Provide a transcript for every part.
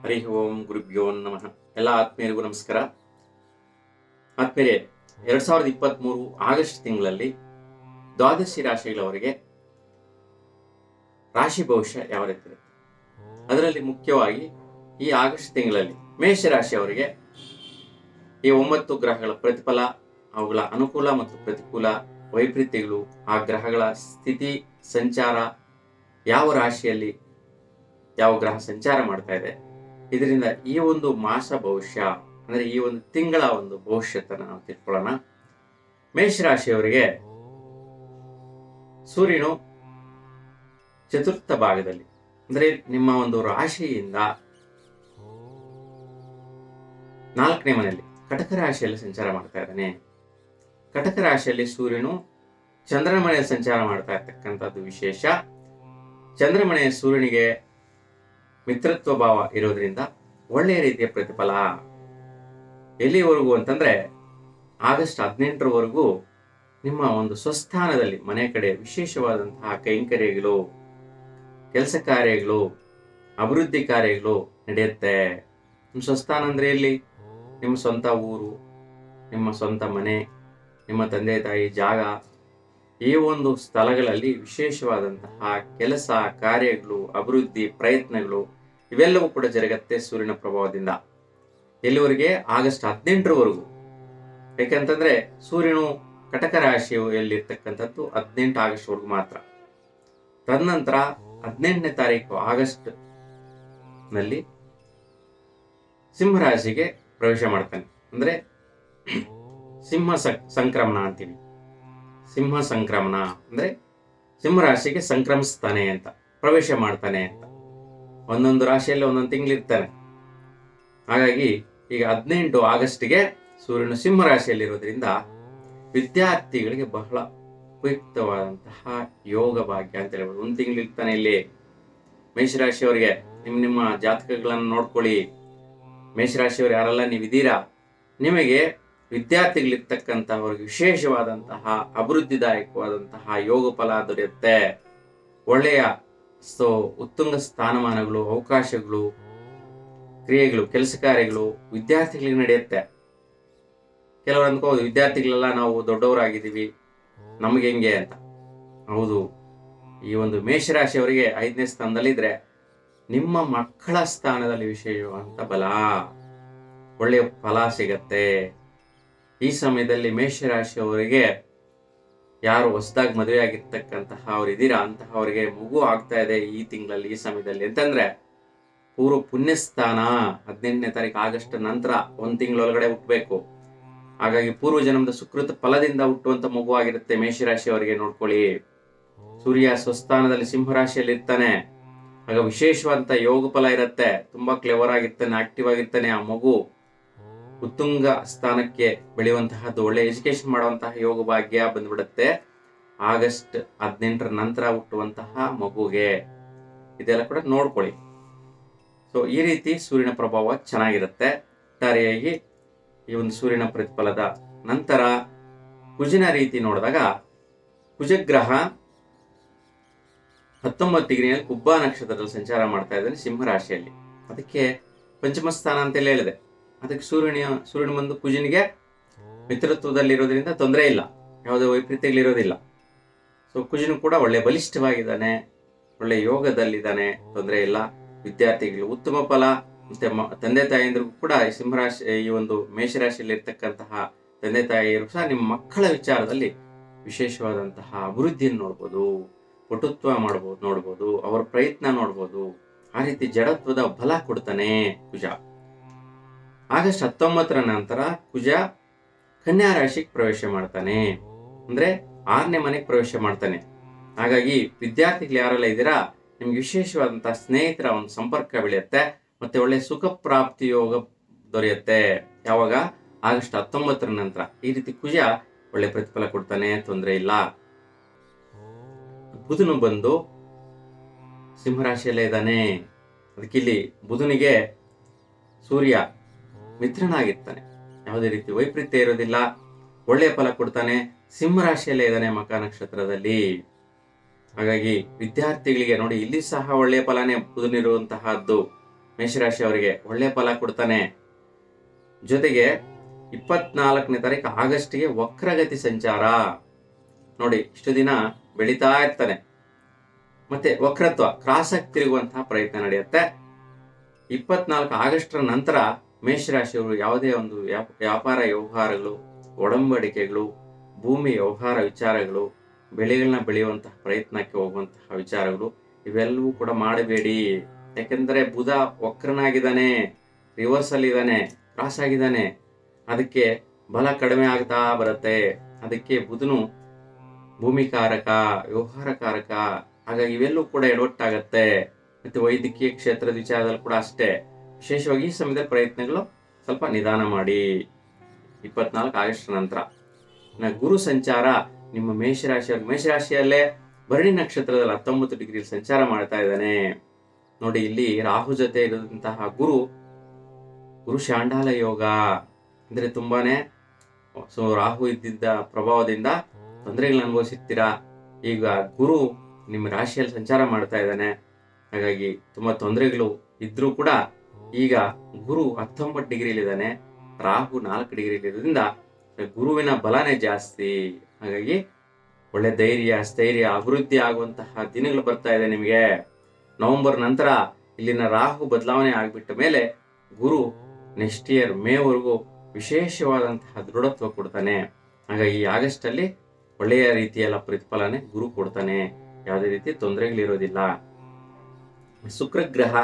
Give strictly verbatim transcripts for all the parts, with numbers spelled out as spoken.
ಹರಿ ಓಂ ಗುರುಭ್ಯೋ ನಮಃ. ಎಲ್ಲ ಆತ್ಮೀಯರಿಗೂ ನಮಸ್ಕಾರ. ಆತ್ಮೀಯರೇ, ಎರಡ್ ಸಾವಿರದ ಇಪ್ಪತ್ತ್ ಮೂರು ಆಗಸ್ಟ್ ತಿಂಗಳಲ್ಲಿ ದ್ವಾದಶಿ ರಾಶಿಗಳವರಿಗೆ ರಾಶಿ ಭವಿಷ್ಯ ಯಾವ ರೀತಿ ಇರುತ್ತೆ, ಅದರಲ್ಲಿ ಮುಖ್ಯವಾಗಿ ಈ ಆಗಸ್ಟ್ ತಿಂಗಳಲ್ಲಿ ಮೇಷರಾಶಿಯವರಿಗೆ ಈ ಒಂಬತ್ತು ಗ್ರಹಗಳ ಪ್ರತಿಫಲ, ಅವುಗಳ ಅನುಕೂಲ ಮತ್ತು ಪ್ರತಿಕೂಲ, ವೈಪರೀತ್ಯಗಳು, ಆ ಗ್ರಹಗಳ ಸ್ಥಿತಿ ಸಂಚಾರ, ಯಾವ ರಾಶಿಯಲ್ಲಿ ಯಾವ ಗ್ರಹ ಸಂಚಾರ ಮಾಡ್ತಾ ಇದೆ, ಇದರಿಂದ ಈ ಒಂದು ಮಾಸ ಭವಿಷ್ಯ ಅಂದ್ರೆ ಈ ಒಂದು ತಿಂಗಳ ಒಂದು ಭವಿಷ್ಯತನ್ನು ನಾವು ತಿಳ್ಕೊಳ್ಳೋಣ. ಮೇಷರಾಶಿಯವರಿಗೆ ಸೂರ್ಯನು ಚತುರ್ಥ ಭಾಗದಲ್ಲಿ ಅಂದ್ರೆ ನಿಮ್ಮ ಒಂದು ರಾಶಿಯಿಂದ ನಾಲ್ಕನೇ ಮನೆಯಲ್ಲಿ ಕಟಕ ರಾಶಿಯಲ್ಲಿ ಸಂಚಾರ ಮಾಡ್ತಾ ಇದ್ದಾನೆ. ಕಟಕ ರಾಶಿಯಲ್ಲಿ ಸೂರ್ಯನು ಚಂದ್ರನ ಮನೆಯಲ್ಲಿ ಸಂಚಾರ ಮಾಡ್ತಾ ಇರ್ತಕ್ಕಂಥದ್ದು ವಿಶೇಷ. ಚಂದ್ರಮನೆಯ ಸೂರ್ಯನಿಗೆ ಮಿತ್ರತ್ವ ಭಾವ ಇರೋದ್ರಿಂದ ಒಳ್ಳೆಯ ರೀತಿಯ ಪ್ರತಿಫಲ. ಎಲ್ಲಿವರೆಗೂ ಅಂತಂದ್ರೆ ಆಗಸ್ಟ್ ಹದಿನೆಂಟರವರೆಗೂ ನಿಮ್ಮ ಒಂದು ಸ್ವಸ್ಥಾನದಲ್ಲಿ ಮನೆ ಕಡೆ ವಿಶೇಷವಾದಂತಹ ಕೈಂಕರ್ಯಗಳು, ಕೆಲಸ ಕಾರ್ಯಗಳು, ಅಭಿವೃದ್ಧಿ ಕಾರ್ಯಗಳು ನಡೆಯುತ್ತೆ. ನಿಮ್ಮ ಸ್ವಸ್ಥಾನ ಅಂದ್ರೆ ಎಲ್ಲಿ? ನಿಮ್ಮ ಸ್ವಂತ ಊರು, ನಿಮ್ಮ ಸ್ವಂತ ಮನೆ, ನಿಮ್ಮ ತಂದೆ ತಾಯಿ ಜಾಗ, ಈ ಒಂದು ಸ್ಥಳಗಳಲ್ಲಿ ವಿಶೇಷವಾದಂತಹ ಕೆಲಸ ಕಾರ್ಯಗಳು, ಅಭಿವೃದ್ಧಿ ಪ್ರಯತ್ನಗಳು ಇವೆಲ್ಲವೂ ಕೂಡ ಜರುಗತ್ತೆ ಸೂರ್ಯನ ಪ್ರಭಾವದಿಂದ. ಎಲ್ಲಿವರೆಗೆ? ಆಗಸ್ಟ್ ಹದಿನೆಂಟರವರೆಗೂ. ಯಾಕಂತಂದ್ರೆ ಸೂರ್ಯನು ಕಟಕ ರಾಶಿಯಲ್ಲಿರ್ತಕ್ಕಂಥದ್ದು ಹದಿನೆಂಟು ಆಗಸ್ಟ್ ವರೆಗೂ ಮಾತ್ರ. ತದನಂತರ ಹದಿನೆಂಟನೇ ತಾರೀಕು ಆಗಸ್ಟ್ ನಲ್ಲಿ ಸಿಂಹರಾಶಿಗೆ ಪ್ರವೇಶ ಮಾಡ್ತಾನೆ. ಅಂದ್ರೆ ಸಿಂಹ ಸಂಕ್ರಮಣ ಅಂತೀವಿ. ಸಿಂಹ ಸಂಕ್ರಮಣ ಅಂದ್ರೆ ಸಿಂಹರಾಶಿಗೆ ಸಂಕ್ರಮಿಸ್ತಾನೆ ಅಂತ, ಪ್ರವೇಶ ಮಾಡ್ತಾನೆ ಅಂತ. ಒಂದೊಂದು ರಾಶಿಯಲ್ಲಿ ಒಂದೊಂದು ತಿಂಗಳಿರ್ತಾನೆ. ಹಾಗಾಗಿ ಈಗ ಹದಿನೆಂಟು ಆಗಸ್ಟ್ಗೆ ಸೂರ್ಯನು ಸಿಂಹರಾಶಿಯಲ್ಲಿರೋದ್ರಿಂದ ವಿದ್ಯಾರ್ಥಿಗಳಿಗೆ ಬಹಳ ಉಪಯುಕ್ತವಾದಂತಹ ಯೋಗ ಭಾಗ್ಯ ಅಂತ ಹೇಳ್ಬೋದು. ಒಂದು ತಿಂಗಳಿರ್ತಾನೆ ಇಲ್ಲಿ. ಮೇಷರಾಶಿಯವರಿಗೆ ನಿಮ್ಮ ನಿಮ್ಮ ಜಾತಕಗಳನ್ನು ನೋಡ್ಕೊಳ್ಳಿ. ಮೇಷರಾಶಿಯವರು ಯಾರೆಲ್ಲ ನೀವಿದ್ದೀರಾ, ನಿಮಗೆ ವಿದ್ಯಾರ್ಥಿಗಳಿರ್ತಕ್ಕಂಥವ್ರಿಗೆ ವಿಶೇಷವಾದಂತಹ ಅಭಿವೃದ್ಧಿದಾಯಕವಾದಂತಹ ಯೋಗ ಫಲ ದೊರೆಯುತ್ತೆ. ಒಳ್ಳೆಯ ಸೊ ಉತ್ತುಂಗ ಸ್ಥಾನಮಾನಗಳು, ಅವಕಾಶಗಳು, ಕ್ರಿಯೆಗಳು, ಕೆಲಸ ಕಾರ್ಯಗಳು ವಿದ್ಯಾರ್ಥಿಗಳಿಗೆ ನಡೆಯುತ್ತೆ. ಕೆಲವರು ಅಂದ್ಕೋದು ವಿದ್ಯಾರ್ಥಿಗಳೆಲ್ಲ ನಾವು ದೊಡ್ಡವರಾಗಿದ್ದೀವಿ, ನಮ್ಗೆ ಹೆಂಗೆ ಅಂತ. ಹೌದು, ಈ ಒಂದು ಮೇಷರಾಶಿಯವರಿಗೆ ಐದನೇ ಸ್ಥಾನದಲ್ಲಿದ್ರೆ ನಿಮ್ಮ ಮಕ್ಕಳ ಸ್ಥಾನದಲ್ಲಿ ವಿಶೇಷವಾದಂತ ಬಲ, ಒಳ್ಳೆಯ ಫಲ ಸಿಗತ್ತೆ. ಈ ಸಮಯದಲ್ಲಿ ಮೇಷರಾಶಿಯವರಿಗೆ ಯಾರು ಹೊಸದಾಗಿ ಮದುವೆ ಆಗಿರ್ತಕ್ಕಂತಹ ಅವ್ರು ಇದ್ದೀರಾ ಅಂತಹವರಿಗೆ ಮಗು ಆಗ್ತಾ ಇದೆ ಈ ತಿಂಗಳಲ್ಲಿ, ಈ ಸಮಯದಲ್ಲಿ ಅಂತಂದ್ರೆ ಪೂರ್ವ ಪುಣ್ಯಸ್ಥಾನ. ಹದಿನೆಂಟನೇ ತಾರೀಕು ಆಗಸ್ಟ್ ನಂತರ ಒಂದ್ ತಿಂಗಳೊಳಗಡೆ ಹುಟ್ಟಬೇಕು. ಹಾಗಾಗಿ ಪೂರ್ವ ಜನ್ಮದ ಸುಕೃತ ಫಲದಿಂದ ಹುಟ್ಟುವಂತ ಮಗು ಆಗಿರುತ್ತೆ ಮೇಷರಾಶಿಯವರಿಗೆ. ನೋಡ್ಕೊಳ್ಳಿ, ಸೂರ್ಯ ಸ್ವಸ್ಥಾನದಲ್ಲಿ ಸಿಂಹರಾಶಿಯಲ್ಲಿ ಇರ್ತಾನೆ. ಆಗ ವಿಶೇಷವಾದಂತ ಯೋಗ ಫಲ ಇರುತ್ತೆ. ತುಂಬಾ ಕ್ಲೆವರ್ ಆಗಿರ್ತಾನೆ, ಆಕ್ಟಿವ್ ಆಗಿರ್ತಾನೆ. ಆ ಮಗು ಉತ್ತುಂಗ ಸ್ಥಾನಕ್ಕೆ ಬೆಳೆಯುವಂತಹದ್ದು, ಒಳ್ಳೆ ಎಜುಕೇಶನ್ ಮಾಡುವಂತಹ ಯೋಗ ಭಾಗ್ಯ ಬಂದ್ಬಿಡುತ್ತೆ ಆಗಸ್ಟ್ ಹದಿನೆಂಟರ ನಂತರ ಹುಟ್ಟುವಂತಹ ಮಗುಗೆ. ಇದೆಲ್ಲ ಕೂಡ ನೋಡ್ಕೊಳ್ಳಿ. ಸೊ ಈ ರೀತಿ ಸೂರ್ಯನ ಪ್ರಭಾವ ಚೆನ್ನಾಗಿರುತ್ತೆ. ಒಟ್ಟಾರೆಯಾಗಿ ಈ ಒಂದು ಸೂರ್ಯನ ಪ್ರತಿಫಲದ ನಂತರ ಕುಜನ ರೀತಿ ನೋಡಿದಾಗ, ಕುಜಗ್ರಹ ಹತ್ತೊಂಬತ್ತು ಡಿಗ್ರಿಯಲ್ಲಿ ಕುಬ್ಬ ನಕ್ಷತ್ರದಲ್ಲಿ ಸಂಚಾರ ಮಾಡ್ತಾ ಇದ್ದಾನೆ ಸಿಂಹರಾಶಿಯಲ್ಲಿ. ಅದಕ್ಕೆ ಪಂಚಮ ಸ್ಥಾನ ಅಂತೆಲ್ಲ ಹೇಳಿದೆ. ಅದಕ್ಕೆ ಸೂರ್ಯನ ಸೂರ್ಯನ ಬಂದು ಕುಜನಿಗೆ ಮಿತ್ರತ್ವದಲ್ಲಿರೋದ್ರಿಂದ ತೊಂದರೆ ಇಲ್ಲ, ಯಾವುದೇ ವೈಪರೀತ್ಯಗಳಿರೋದಿಲ್ಲ. ಸೊ ಕುಜನು ಕೂಡ ಒಳ್ಳೆ ಬಲಿಷ್ಠವಾಗಿದ್ದಾನೆ, ಒಳ್ಳೆ ಯೋಗದಲ್ಲಿದ್ದಾನೆ, ತೊಂದರೆ ಇಲ್ಲ. ವಿದ್ಯಾರ್ಥಿಗಳು ಉತ್ತಮ ಫಲ. ಮತ್ತೆ ತಂದೆ ತಾಯಿಯಂದ್ರಿಗೂ ಕೂಡ ಈ ಸಿಂಹರಾಶಿ ಈ ಒಂದು ಮೇಷರಾಶಿಯಲ್ಲಿ ಇರ್ತಕ್ಕಂತಹ ತಂದೆ ತಾಯಿಯರು ಸಹ ನಿಮ್ಮ ಮಕ್ಕಳ ವಿಚಾರದಲ್ಲಿ ವಿಶೇಷವಾದಂತಹ ಅಭಿವೃದ್ಧಿಯನ್ನು ನೋಡ್ಬೋದು, ಪಟುತ್ವ ಮಾಡ್ಬೋದು, ನೋಡ್ಬೋದು, ಅವರ ಪ್ರಯತ್ನ ನೋಡ್ಬೋದು. ಆ ರೀತಿ ಜಡತ್ವದ ಬಲ ಕೊಡ್ತಾನೆ ಕುಜ. ಆಗಸ್ಟ್ ಹತ್ತೊಂಬತ್ತರ ನಂತರ ಕುಜ ಕನ್ಯಾ ರಾಶಿಗೆ ಪ್ರವೇಶ ಮಾಡ್ತಾನೆ. ಅಂದ್ರೆ ಆರನೇ ಮನೆಗೆ ಪ್ರವೇಶ ಮಾಡ್ತಾನೆ. ಹಾಗಾಗಿ ವಿದ್ಯಾರ್ಥಿಗಳು ಯಾರೆಲ್ಲ ಇದ್ದೀರಾ, ನಿಮ್ಗೆ ವಿಶೇಷವಾದಂತಹ ಸ್ನೇಹಿತರ ಒಂದು ಸಂಪರ್ಕ ಬೆಳೆಯುತ್ತೆ. ಮತ್ತೆ ಒಳ್ಳೆ ಸುಖ ಪ್ರಾಪ್ತಿ ಯೋಗ ದೊರೆಯುತ್ತೆ. ಯಾವಾಗ? ಆಗಸ್ಟ್ ಹತ್ತೊಂಬತ್ತರ ನಂತರ. ಈ ರೀತಿ ಕುಜ ಒಳ್ಳೆ ಪ್ರತಿಫಲ ಕೊಡ್ತಾನೆ, ತೊಂದರೆ ಇಲ್ಲ. ಬುಧನು ಬಂದು ಸಿಂಹರಾಶಿಯಲ್ಲೇ ಇದ್ದಾನೆ. ಅದಕ್ಕಿಲ್ಲಿ ಬುಧನಿಗೆ ಸೂರ್ಯ ಮಿತ್ರನಾಗಿರ್ತಾನೆ. ಯಾವುದೇ ರೀತಿ ವೈಪರೀತ್ಯ ಇರೋದಿಲ್ಲ, ಒಳ್ಳೆಯ ಫಲ ಕೊಡ್ತಾನೆ. ಸಿಂಹರಾಶಿಯಲ್ಲೇ ಇದ್ದಾನೆ ಮಕ ನಕ್ಷತ್ರದಲ್ಲಿ. ಹಾಗಾಗಿ ವಿದ್ಯಾರ್ಥಿಗಳಿಗೆ ನೋಡಿ, ಇಲ್ಲಿ ಸಹ ಒಳ್ಳೆಯ ಫಲನೇ ಬುಧನಿರುವಂತಹದ್ದು. ಮೇಷರಾಶಿಯವರಿಗೆ ಒಳ್ಳೆ ಫಲ ಕೊಡ್ತಾನೆ. ಜೊತೆಗೆ ಇಪ್ಪತ್ನಾಲ್ಕನೇ ತಾರೀಕು ಆಗಸ್ಟ್ಗೆ ವಕ್ರಗತಿ ಸಂಚಾರ. ನೋಡಿ, ಇಷ್ಟು ದಿನ ಬೆಳೀತಾ ಇರ್ತಾನೆ, ಮತ್ತೆ ವಕ್ರತ್ವ ಕ್ರಾಸ್ ಆಗಿ ತಿರುಗುವಂತಹ ಪ್ರಯತ್ನ ನಡೆಯುತ್ತೆ. ಇಪ್ಪತ್ನಾಲ್ಕು ಆಗಸ್ಟರ ನಂತರ ಮೇಷರಾಶಿಯವರು ಯಾವುದೇ ಒಂದು ವ್ಯಾಪಾರ ವ್ಯವಹಾರಗಳು, ಒಡಂಬಡಿಕೆಗಳು, ಭೂಮಿ ವ್ಯವಹಾರ ವಿಚಾರಗಳು, ಬೆಳೆಗಳನ್ನ ಬೆಳೆಯುವಂತಹ ಪ್ರಯತ್ನಕ್ಕೆ ಹೋಗುವಂತಹ ವಿಚಾರಗಳು ಇವೆಲ್ಲವೂ ಕೂಡ ಮಾಡಬೇಡಿ. ಯಾಕೆಂದ್ರೆ ಬುಧ ವಕ್ರನಾಗಿದ್ದಾನೆ, ರಿವರ್ಸ್ ಅಲ್ಲಿ ಇದ್ದಾನೆ, ಕ್ರಾಸ್ ಆಗಿದ್ದಾನೆ. ಅದಕ್ಕೆ ಬಲ ಕಡಿಮೆ ಆಗ್ತಾ ಬರುತ್ತೆ. ಅದಕ್ಕೆ ಬುಧನು ಭೂಮಿಕಾರಕ, ವ್ಯವಹಾರಕಾರಕ. ಹಾಗಾಗಿ ಇವೆಲ್ಲವೂ ಕೂಡ ಎಡವಟ್ಟಾಗತ್ತೆ. ಮತ್ತೆ ವೈದ್ಯಕೀಯ ಕ್ಷೇತ್ರದ ವಿಚಾರದಲ್ಲಿ ಕೂಡ ಅಷ್ಟೇ. ವಿಶೇಷವಾಗಿ ಈ ಸಮಯದ ಪ್ರಯತ್ನಗಳು ಸ್ವಲ್ಪ ನಿಧಾನ ಮಾಡಿ. ಇಪ್ಪತ್ನಾಲ್ಕು ಆಗಸ್ಟ್ ನಂತರ ಗುರು ಸಂಚಾರ ನಿಮ್ಮ ಮೇಷರಾಶಿಯ ಮೇಷರಾಶಿಯಲ್ಲೇ ಭರಣಿ ನಕ್ಷತ್ರದಲ್ಲಿ ಹತ್ತೊಂಬತ್ತು ಡಿಗ್ರಿ ಸಂಚಾರ ಮಾಡ್ತಾ ಇದ್ದಾನೆ. ನೋಡಿ, ಇಲ್ಲಿ ರಾಹು ಜೊತೆ ಇರುವಂತಹ ಗುರು ಗುರು ಶಾಂಡಾಲ ಯೋಗ ಅಂದ್ರೆ ತುಂಬಾನೇ ಸೊ ರಾಹು ಇದ್ದಿದ್ದ ಪ್ರಭಾವದಿಂದ ತೊಂದರೆಗಳನ್ನ ಅನುಭವಿಸಿರ್ತೀರಾ. ಈಗ ಗುರು ನಿಮ್ಮ ರಾಶಿಯಲ್ಲಿ ಸಂಚಾರ ಮಾಡ್ತಾ ಇದ್ದಾನೆ. ಹಾಗಾಗಿ ತುಂಬಾ ತೊಂದರೆಗಳು ಇದ್ರೂ ಕೂಡ ಈಗ ಗುರು ಹತ್ತೊಂಬತ್ತು ಡಿಗ್ರಿಲಿ ಇದ್ದಾನೆ, ರಾಹು ನಾಲ್ಕು ಡಿಗ್ರಿಲಿ ಇರೋದ್ರಿಂದ ಗುರುವಿನ ಬಲನೇ ಜಾಸ್ತಿ. ಹಾಗಾಗಿ ಒಳ್ಳೆ ಧೈರ್ಯ, ಸ್ಥೈರ್ಯ, ಅಭಿವೃದ್ಧಿ ಆಗುವಂತಹ ದಿನಗಳು ಬರ್ತಾ ಇದೆ ನಿಮಗೆ. ನವೆಂಬರ್ ನಂತರ ಇಲ್ಲಿನ ರಾಹು ಬದಲಾವಣೆ ಆಗ್ಬಿಟ್ಟ ಮೇಲೆ ಗುರು ನೆಕ್ಸ್ಟ್ ಇಯರ್ ಮೇವರೆಗೂ ವಿಶೇಷವಾದಂತಹ ದೃಢತ್ವ ಕೊಡ್ತಾನೆ. ಹಾಗಾಗಿ ಈ ಆಗಸ್ಟ್ ಅಲ್ಲಿ ಒಳ್ಳೆಯ ರೀತಿಯಲ್ಲ ಪ್ರತಿಫಲನೆ ಗುರು ಕೊಡ್ತಾನೆ. ಯಾವುದೇ ರೀತಿ ತೊಂದರೆಗಳಿರೋದಿಲ್ಲ. ಶುಕ್ರಗ್ರಹ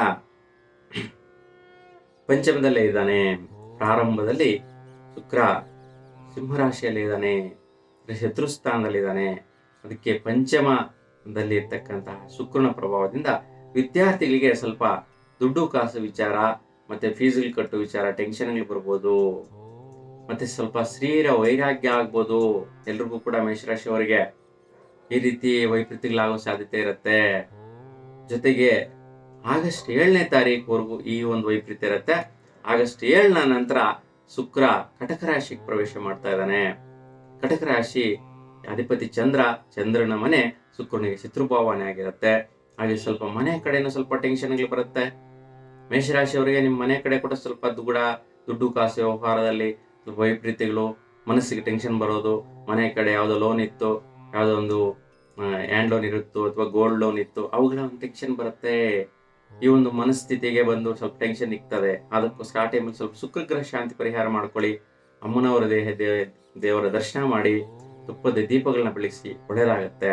ಪಂಚಮದಲ್ಲೇ ಇದ್ದಾನೆ. ಪ್ರಾರಂಭದಲ್ಲಿ ಶುಕ್ರ ಸಿಂಹರಾಶಿಯಲ್ಲಿ ಇದ್ದಾನೆ, ಶತ್ರುಸ್ಥಾನದಲ್ಲಿದ್ದಾನೆ. ಅದಕ್ಕೆ ಪಂಚಮದಲ್ಲಿ ಇರ್ತಕ್ಕಂತಹ ಶುಕ್ರನ ಪ್ರಭಾವದಿಂದ ವಿದ್ಯಾರ್ಥಿಗಳಿಗೆ ಸ್ವಲ್ಪ ದುಡ್ಡು ಕಾಸು ವಿಚಾರ, ಮತ್ತೆ ಫೀಸ್ಗಳು ಕಟ್ಟು ವಿಚಾರ, ಟೆನ್ಷನ್ಗಳು ಬರ್ಬೋದು. ಮತ್ತೆ ಸ್ವಲ್ಪ ಶರೀರ ವೈರಾಗ್ಯ ಆಗ್ಬೋದು. ಎಲ್ರಿಗೂ ಕೂಡ ಮೇಷರಾಶಿಯವರಿಗೆ ಈ ರೀತಿ ವೈಪರೀತ್ಯಗಳಾಗೋ ಸಾಧ್ಯತೆ ಇರುತ್ತೆ. ಜೊತೆಗೆ ಆಗಸ್ಟ್ ಏಳನೇ ತಾರೀಕುವರೆಗೂ ಈ ಒಂದು ವೈಪರೀತ್ಯ ಇರುತ್ತೆ. ಆಗಸ್ಟ್ ಏಳನ ನಂತರ ಶುಕ್ರ ಕಟಕ ರಾಶಿಗೆ ಪ್ರವೇಶ ಮಾಡ್ತಾ ಇದ್ದಾನೆ. ಕಟಕ ರಾಶಿ ಅಧಿಪತಿ ಚಂದ್ರ, ಚಂದ್ರನ ಮನೆ ಶುಕ್ರನಿಗೆ ಶತ್ರುಭಾವನೆ ಆಗಿರುತ್ತೆ. ಹಾಗೆ ಸ್ವಲ್ಪ ಮನೆ ಕಡೆನೂ ಸ್ವಲ್ಪ ಟೆನ್ಷನ್ಗಳು ಬರುತ್ತೆ. ಮೇಷರಾಶಿಯವರಿಗೆ ನಿಮ್ಮ ಮನೆ ಕಡೆ ಕೂಡ ಸ್ವಲ್ಪ ದುಗುಡ, ದುಡ್ಡು ಕಾಸು ವ್ಯವಹಾರದಲ್ಲಿ ಸ್ವಲ್ಪ ವೈಪರೀತ್ಯಗಳು, ಮನಸ್ಸಿಗೆ ಟೆನ್ಷನ್ ಬರೋದು. ಮನೆ ಕಡೆ ಯಾವುದೋ ಲೋನ್ ಇತ್ತು, ಯಾವುದೋ ಒಂದು ಹ್ಯಾಂಡ್ ಲೋನ್ ಇರುತ್ತೋ ಅಥವಾ ಗೋಲ್ಡ್ ಲೋನ್ ಇತ್ತು, ಅವುಗಳ ಒಂದು ಟೆನ್ಷನ್ ಬರುತ್ತೆ. ಈ ಒಂದು ಮನಸ್ಥಿತಿಗೆ ಬಂದು ಸ್ವಲ್ಪ ಟೆನ್ಷನ್ ಇರ್ತದೆ. ಅದಕ್ಕೋಸ್ಕರ ಆ ಟೈಮಲ್ಲಿ ಸ್ವಲ್ಪ ಶುಕ್ರಗ್ರಹ ಶಾಂತಿ ಪರಿಹಾರ ಮಾಡ್ಕೊಳ್ಳಿ. ಅಮ್ಮನವರ ದೇಹ ದೇವರ ದರ್ಶನ ಮಾಡಿ, ತುಪ್ಪದ ದೀಪಗಳನ್ನ ಬೆಳೆಸಿ, ಒಳ್ಳೆಯದಾಗತ್ತೆ.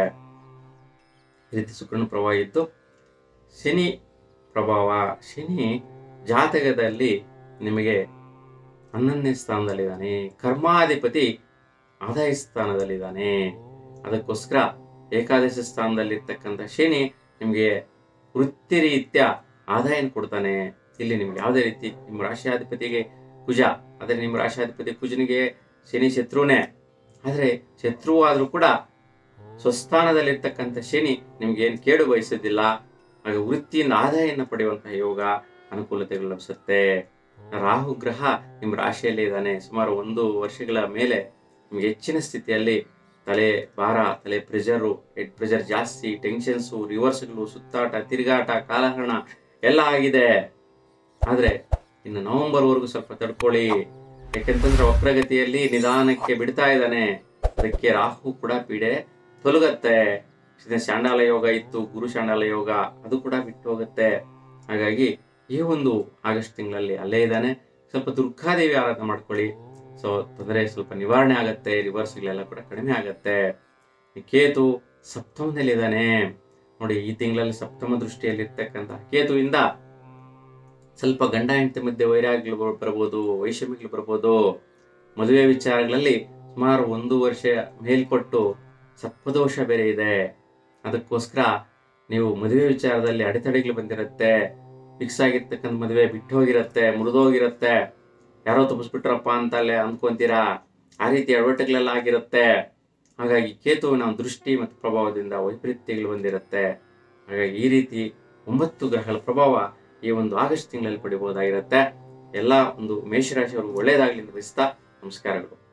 ಈ ರೀತಿ ಶುಕ್ರನ ಪ್ರಭಾವ ಇದ್ದು ಶನಿ ಪ್ರಭಾವ. ಶನಿ ಜಾತಕದಲ್ಲಿ ನಿಮಗೆ ಹನ್ನೊಂದನೇ ಸ್ಥಾನದಲ್ಲಿದ್ದಾನೆ. ಕರ್ಮಾಧಿಪತಿ ಆದಾಯ ಸ್ಥಾನದಲ್ಲಿದ್ದಾನೆ. ಅದಕ್ಕೋಸ್ಕರ ಏಕಾದಶ ಸ್ಥಾನದಲ್ಲಿರ್ತಕ್ಕಂಥ ಶನಿ ನಿಮಗೆ ವೃತ್ತಿ ರೀತ್ಯ ಆದಾಯ ಕೊಡ್ತಾನೆ. ಇಲ್ಲಿ ನಿಮ್ಗೆ ಯಾವುದೇ ರೀತಿ ನಿಮ್ಮ ರಾಶಿಯಾಧಿಪತಿಗೆ ಕುಜ, ಆದರೆ ನಿಮ್ಮ ರಾಶಿಯಾಧಿಪತಿ ಕುಜನಿಗೆ ಶನಿ ಶತ್ರುನೇ. ಆದರೆ ಶತ್ರು ಆದ್ರೂ ಕೂಡ ಸ್ವಸ್ಥಾನದಲ್ಲಿರ್ತಕ್ಕಂಥ ಶನಿ ನಿಮ್ಗೆ ಏನು ಕೇಡು ಬಯಸೋದಿಲ್ಲ. ಹಾಗೆ ವೃತ್ತಿಯಿಂದ ಆದಾಯನ ಪಡೆಯುವಂತಹ ಯೋಗ, ಅನುಕೂಲತೆಗಳು ಲಭಿಸುತ್ತೆ. ರಾಹು ಗ್ರಹ ನಿಮ್ಮ ರಾಶಿಯಲ್ಲಿ ಇದ್ದಾನೆ. ಸುಮಾರು ಒಂದು ವರ್ಷಗಳ ಮೇಲೆ ನಿಮ್ಗೆ ಹೆಚ್ಚಿನ ಸ್ಥಿತಿಯಲ್ಲಿ ತಲೆ ಭಾರ, ತಲೆ ಪ್ರೆಷರು, ಹೆಡ್ ಪ್ರೆಷರ್ ಜಾಸ್ತಿ, ಟೆನ್ಷನ್ಸು, ರಿವರ್ಸ್ಗಳು, ಸುತ್ತಾಟ, ತಿರುಗಾಟ, ಕಾಲಹರಣ ಎಲ್ಲ ಆಗಿದೆ. ಆದ್ರೆ ಇನ್ನು ನವೆಂಬರ್ ವರೆಗೂ ಸ್ವಲ್ಪ ತಡ್ಕೊಳ್ಳಿ. ಯಾಕೆಂತಂದ್ರೆ ವಕ್ರಗತಿಯಲ್ಲಿ ನಿಧಾನಕ್ಕೆ ಬಿಡ್ತಾ ಇದ್ದಾನೆ. ಅದಕ್ಕೆ ರಾಹು ಕೂಡ ಪೀಡೆ ತೊಲಗತ್ತೆ. ಶಾಂಡಾಲ ಯೋಗ ಇತ್ತು, ಗುರು ಶಾಂಡಾಲ ಯೋಗ, ಅದು ಕೂಡ ಬಿಟ್ಟು ಹೋಗುತ್ತೆ. ಹಾಗಾಗಿ ಈ ಒಂದು ಆಗಸ್ಟ್ ತಿಂಗಳಲ್ಲಿ ಅಲ್ಲೇ ಇದ್ದಾನೆ. ಸ್ವಲ್ಪ ದುರ್ಗಾದೇವಿ ಆರಾಧನೆ ಮಾಡ್ಕೊಳ್ಳಿ. ಸೊ ತೊಂದರೆ ಸ್ವಲ್ಪ ನಿವಾರಣೆ ಆಗತ್ತೆ. ರಿವರ್ಸ್ಗಳೆಲ್ಲ ಕೂಡ ಕಡಿಮೆ ಆಗತ್ತೆ. ಕೇತು ಸಪ್ತಮದಲ್ಲಿದ್ದಾನೆ. ನೋಡಿ, ಈ ತಿಂಗಳಲ್ಲಿ ಸಪ್ತಮ ದೃಷ್ಟಿಯಲ್ಲಿರ್ತಕ್ಕಂಥ ಕೇತುವಿಂದ ಸ್ವಲ್ಪ ಗಂಡ ಹೆಂಡತಿ ಮಧ್ಯೆ ವೈರಾಗ್ಯಗಳು ಬರ್ಬೋದು, ವೈಷಮ್ಯಗಳು ಬರ್ಬೋದು. ಮದುವೆ ವಿಚಾರಗಳಲ್ಲಿ ಸುಮಾರು ಒಂದು ವರ್ಷ ಮೇಲ್ಪಟ್ಟು ಸರ್ಪದೋಷ ಬೇರೆ ಇದೆ. ಅದಕ್ಕೋಸ್ಕರ ನೀವು ಮದುವೆ ವಿಚಾರದಲ್ಲಿ ಅಡೆತಡೆಗಳು ಬಂದಿರುತ್ತೆ. ಫಿಕ್ಸ್ ಆಗಿರ್ತಕ್ಕಂಥ ಮದುವೆ ಬಿಟ್ಟು ಹೋಗಿರತ್ತೆ, ಮುರಿದೋಗಿರತ್ತೆ. ಯಾರೋ ತಪ್ಪಿಸ್ಬಿಟ್ರಪ್ಪ ಅಂತ ಅಲ್ಲೇ ಅಂದ್ಕೊಂತೀರಾ. ಆ ರೀತಿ ಅಡವಟೆಗಳೆಲ್ಲ ಆಗಿರುತ್ತೆ. ಹಾಗಾಗಿ ಕೇತುವಿನ ದೃಷ್ಟಿ ಮತ್ತು ಪ್ರಭಾವದಿಂದ ವೈಪರೀತ್ಯಗಳು ಬಂದಿರುತ್ತೆ. ಹಾಗಾಗಿ ಈ ರೀತಿ ಒಂಬತ್ತು ಗ್ರಹಗಳ ಪ್ರಭಾವ ಈ ಒಂದು ಆಗಸ್ಟ್ ತಿಂಗಳಲ್ಲಿ ಪಡಿಬಹುದಾಗಿರುತ್ತೆ. ಎಲ್ಲ ಒಂದು ಮೇಷರಾಶಿಯವರು ಒಳ್ಳೆಯದಾಗಲಿ ಅಂತ ಬಯಸ್ತಾ ನಮಸ್ಕಾರಗಳು.